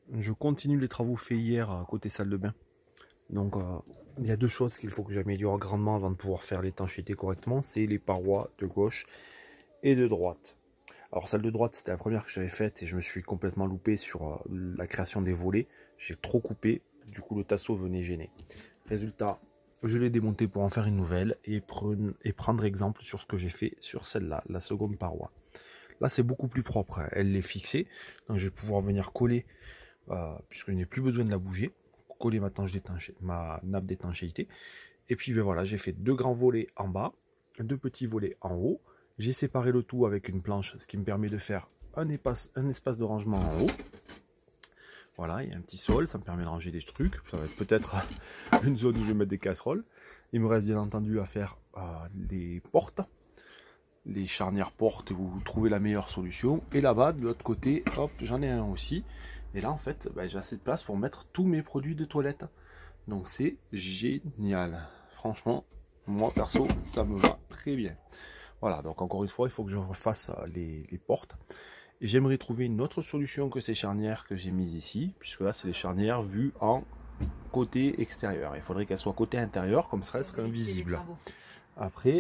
je continue les travaux faits hier côté salle de bain. Donc il y a deux choses qu'il faut que j'améliore grandement avant de pouvoir faire l'étanchéité correctement. C'est les parois de gauche et de droite. Alors celle de droite, c'était la première que j'avais faite et je me suis complètement loupé sur la création des volets. J'ai trop coupé, du coup le tasseau venait gêner. Résultat, je l'ai démonté pour en faire une nouvelle et prendre exemple sur ce que j'ai fait sur celle-là, la seconde paroi. Là c'est beaucoup plus propre, hein. Elle est fixée, donc je vais pouvoir venir coller, puisque je n'ai plus besoin de la bouger, coller ma nappe d'étanchéité. Et puis ben voilà, j'ai fait deux grands volets en bas, deux petits volets en haut. J'ai séparé le tout avec une planche, ce qui me permet de faire un espace de rangement en haut. Voilà, il y a un petit sol, ça me permet de ranger des trucs. Ça va être peut-être une zone où je vais mettre des casseroles. Il me reste bien entendu à faire les portes, les charnières portes, où vous trouvez la meilleure solution. Et là-bas, de l'autre côté, hop, j'en ai un aussi. Et là, en fait, ben, j'ai assez de place pour mettre tous mes produits de toilette. Donc c'est génial. Franchement, moi perso, ça me va très bien. Voilà, donc encore une fois, il faut que je refasse les portes. J'aimerais trouver une autre solution que ces charnières que j'ai mises ici, puisque là, c'est les charnières vues en côté extérieur. Il faudrait qu'elles soient côté intérieur, comme ça, elles seraient invisibles. Après,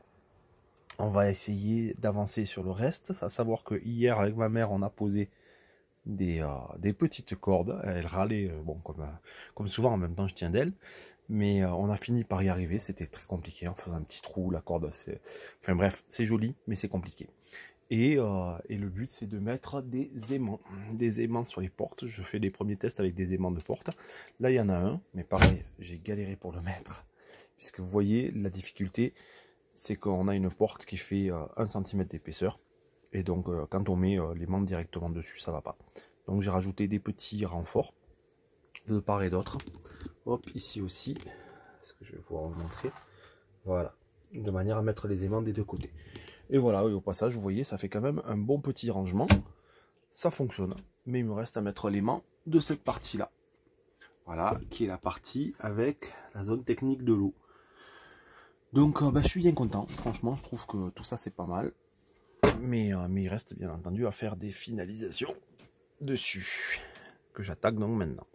on va essayer d'avancer sur le reste. À savoir que hier, avec ma mère, on a posé des petites cordes. Elle râlait, bon, comme souvent, en même temps, je tiens d'elle. Mais on a fini par y arriver, c'était très compliqué, en faisant un petit trou, la corde, enfin bref, c'est joli, mais c'est compliqué. Et le but, c'est de mettre des aimants sur les portes. Je fais des premiers tests avec des aimants de porte. Là, il y en a un, mais pareil, j'ai galéré pour le mettre. Puisque vous voyez, la difficulté, c'est qu'on a une porte qui fait 1 cm d'épaisseur. Et donc, quand on met l'aimant directement dessus, ça va pas. Donc, j'ai rajouté des petits renforts de part et d'autre. Hop, ici aussi, est-ce que je vais pouvoir vous montrer? Voilà, de manière à mettre les aimants des deux côtés. Et voilà, au passage, vous voyez, ça fait quand même un bon petit rangement. Ça fonctionne, mais il me reste à mettre l'aimant de cette partie-là. Voilà, qui est la partie avec la zone technique de l'eau. Donc, je suis bien content. Franchement, je trouve que tout ça, c'est pas mal. Mais il reste bien entendu à faire des finalisations dessus, que j'attaque donc maintenant.